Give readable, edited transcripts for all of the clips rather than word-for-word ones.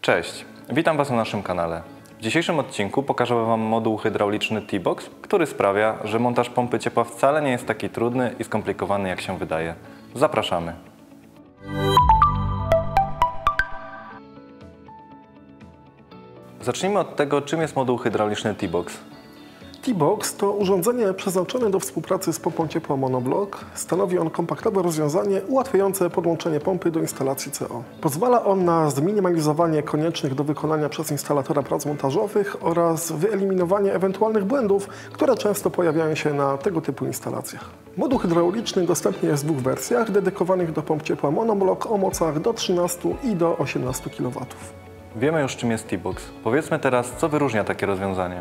Cześć, witam Was na naszym kanale. W dzisiejszym odcinku pokażę Wam moduł hydrauliczny T-Box, który sprawia, że montaż pompy ciepła wcale nie jest taki trudny i skomplikowany, jak się wydaje. Zapraszamy! Zacznijmy od tego, czym jest moduł hydrauliczny T-Box. T-Box to urządzenie przeznaczone do współpracy z pompą ciepła monoblock. Stanowi on kompaktowe rozwiązanie ułatwiające podłączenie pompy do instalacji CO. Pozwala on na zminimalizowanie koniecznych do wykonania przez instalatora prac montażowych oraz wyeliminowanie ewentualnych błędów, które często pojawiają się na tego typu instalacjach. Moduł hydrauliczny dostępny jest w dwóch wersjach dedykowanych do pomp ciepła monoblock o mocach do 13 i do 18 kW. Wiemy już, czym jest T-Box. Powiedzmy teraz, co wyróżnia takie rozwiązanie.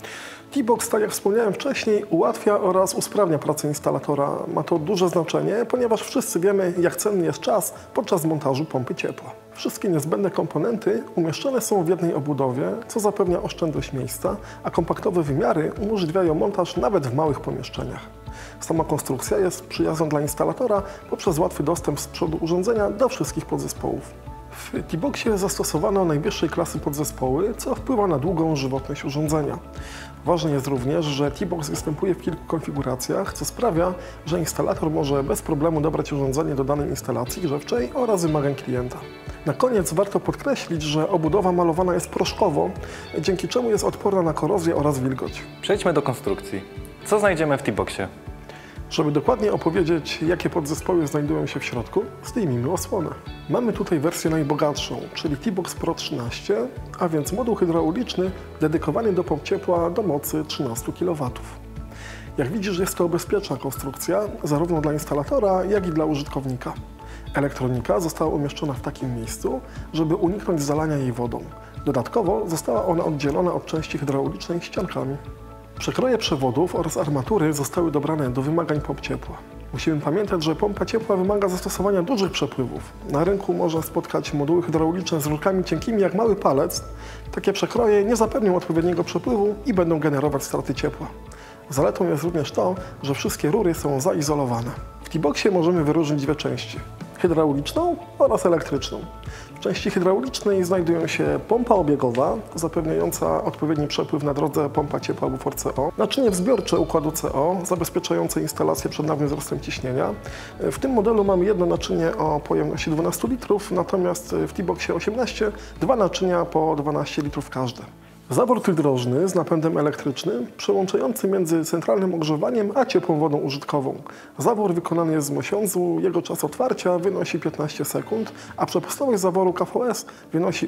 T-Box, tak jak wspomniałem wcześniej, ułatwia oraz usprawnia pracę instalatora. Ma to duże znaczenie, ponieważ wszyscy wiemy, jak cenny jest czas podczas montażu pompy ciepła. Wszystkie niezbędne komponenty umieszczone są w jednej obudowie, co zapewnia oszczędność miejsca, a kompaktowe wymiary umożliwiają montaż nawet w małych pomieszczeniach. Sama konstrukcja jest przyjazna dla instalatora poprzez łatwy dostęp z przodu urządzenia do wszystkich podzespołów. W T-Boxie zastosowano najwyższej klasy podzespoły, co wpływa na długą żywotność urządzenia. Ważne jest również, że T-Box występuje w kilku konfiguracjach, co sprawia, że instalator może bez problemu dobrać urządzenie do danej instalacji grzewczej oraz wymagań klienta. Na koniec warto podkreślić, że obudowa malowana jest proszkowo, dzięki czemu jest odporna na korozję oraz wilgoć. Przejdźmy do konstrukcji. Co znajdziemy w T-Boxie? Żeby dokładnie opowiedzieć, jakie podzespoły znajdują się w środku, zdejmijmy osłonę. Mamy tutaj wersję najbogatszą, czyli T-Box Pro 13, a więc moduł hydrauliczny dedykowany do pomp ciepła do mocy 13 kW. Jak widzisz, jest to bezpieczna konstrukcja, zarówno dla instalatora, jak i dla użytkownika. Elektronika została umieszczona w takim miejscu, żeby uniknąć zalania jej wodą. Dodatkowo została ona oddzielona od części hydraulicznej ściankami. Przekroje przewodów oraz armatury zostały dobrane do wymagań pomp ciepła. Musimy pamiętać, że pompa ciepła wymaga zastosowania dużych przepływów. Na rynku można spotkać moduły hydrauliczne z rurkami cienkimi jak mały palec. Takie przekroje nie zapewnią odpowiedniego przepływu i będą generować straty ciepła. Zaletą jest również to, że wszystkie rury są zaizolowane. W T-Boxie możemy wyróżnić dwie części: hydrauliczną oraz elektryczną. W części hydraulicznej znajdują się pompa obiegowa, zapewniająca odpowiedni przepływ na drodze pompa ciepła bufor CO, naczynie wzbiorcze układu CO, zabezpieczające instalację przed nagłym wzrostem ciśnienia. W tym modelu mamy jedno naczynie o pojemności 12 litrów, natomiast w T-Boxie 18 dwa naczynia po 12 litrów każde. Zawór trójdrożny z napędem elektrycznym, przełączający między centralnym ogrzewaniem a ciepłą wodą użytkową. Zawór wykonany jest z mosiądzu, jego czas otwarcia wynosi 15 sekund, a przepustowość zaworu KVS wynosi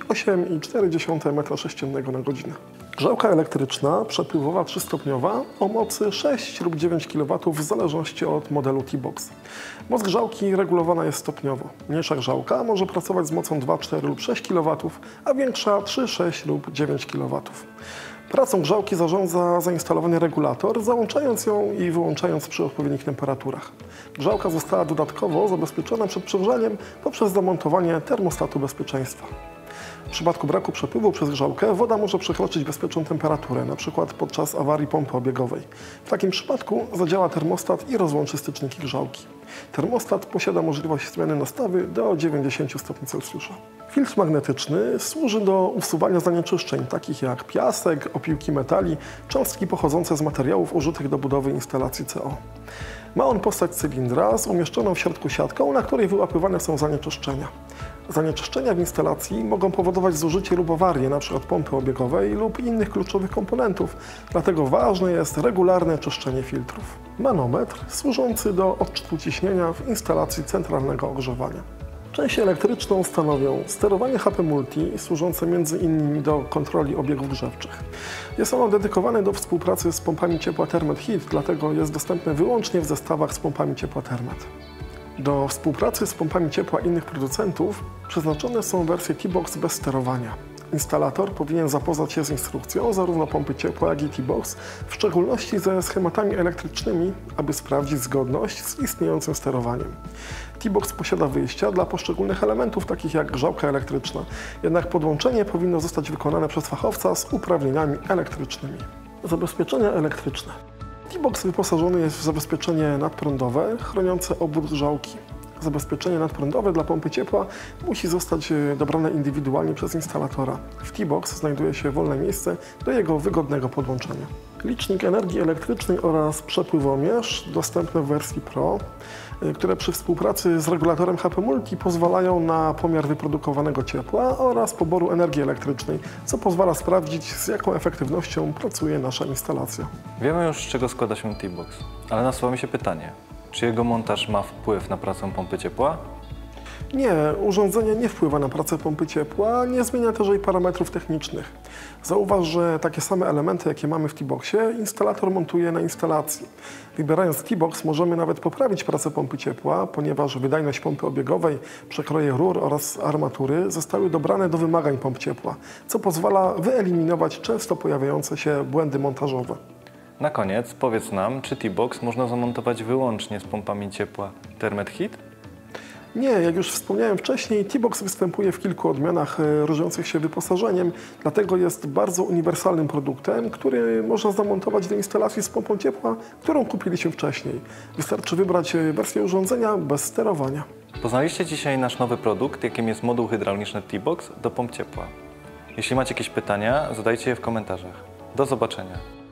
8,4 m3 na godzinę. Grzałka elektryczna, przepływowa 3-stopniowa o mocy 6 lub 9 kW w zależności od modelu T-Box. Moc grzałki regulowana jest stopniowo. Mniejsza grzałka może pracować z mocą 2, 4 lub 6 kW, a większa 3, 6 lub 9 kW. Pracą grzałki zarządza zainstalowany regulator, załączając ją i wyłączając przy odpowiednich temperaturach. Grzałka została dodatkowo zabezpieczona przed przegrzaniem poprzez zamontowanie termostatu bezpieczeństwa. W przypadku braku przepływu przez grzałkę woda może przekroczyć bezpieczną temperaturę, np. podczas awarii pompy obiegowej. W takim przypadku zadziała termostat i rozłączy styczniki grzałki. Termostat posiada możliwość zmiany nastawy do 90 stopni Celsjusza. Filtr magnetyczny służy do usuwania zanieczyszczeń, takich jak piasek, opiłki metali, cząstki pochodzące z materiałów użytych do budowy instalacji CO. Ma on postać cylindra z umieszczoną w środku siatką, na której wyłapywane są zanieczyszczenia. Zanieczyszczenia w instalacji mogą powodować zużycie lub awarię, np. pompy obiegowej lub innych kluczowych komponentów, dlatego ważne jest regularne czyszczenie filtrów. Manometr służący do odczytu ciśnienia w instalacji centralnego ogrzewania. Część elektryczną stanowią sterowanie HP Multi, służące m.in. do kontroli obiegów grzewczych. Jest ono dedykowane do współpracy z pompami ciepła Thermet Heat, dlatego jest dostępne wyłącznie w zestawach z pompami ciepła Thermet. Do współpracy z pompami ciepła innych producentów przeznaczone są wersje T-Box bez sterowania. Instalator powinien zapoznać się z instrukcją zarówno pompy ciepła, jak i T-Box, w szczególności ze schematami elektrycznymi, aby sprawdzić zgodność z istniejącym sterowaniem. T-Box posiada wyjścia dla poszczególnych elementów, takich jak grzałka elektryczna, jednak podłączenie powinno zostać wykonane przez fachowca z uprawnieniami elektrycznymi. Zabezpieczenia elektryczne. T-Box wyposażony jest w zabezpieczenie nadprądowe chroniące obwód grzałki. Zabezpieczenie nadprądowe dla pompy ciepła musi zostać dobrane indywidualnie przez instalatora. W T-Box znajduje się wolne miejsce do jego wygodnego podłączenia. Licznik energii elektrycznej oraz przepływomierz dostępne w wersji Pro, które przy współpracy z regulatorem HP Multi pozwalają na pomiar wyprodukowanego ciepła oraz poboru energii elektrycznej, co pozwala sprawdzić, z jaką efektywnością pracuje nasza instalacja. Wiemy już, z czego składa się T-Box, ale nasuwa mi się pytanie, czy jego montaż ma wpływ na pracę pompy ciepła? Nie, urządzenie nie wpływa na pracę pompy ciepła, nie zmienia też jej parametrów technicznych. Zauważ, że takie same elementy, jakie mamy w T-Boxie, instalator montuje na instalacji. Wybierając T-Box możemy nawet poprawić pracę pompy ciepła, ponieważ wydajność pompy obiegowej, przekroje rur oraz armatury zostały dobrane do wymagań pomp ciepła, co pozwala wyeliminować często pojawiające się błędy montażowe. Na koniec powiedz nam, czy T-Box można zamontować wyłącznie z pompami ciepła Thermet Heat? Nie, jak już wspomniałem wcześniej, T-Box występuje w kilku odmianach różniących się wyposażeniem, dlatego jest bardzo uniwersalnym produktem, który można zamontować do instalacji z pompą ciepła, którą kupiliśmy wcześniej. Wystarczy wybrać wersję urządzenia bez sterowania. Poznaliście dzisiaj nasz nowy produkt, jakim jest moduł hydrauliczny T-Box do pomp ciepła. Jeśli macie jakieś pytania, zadajcie je w komentarzach. Do zobaczenia.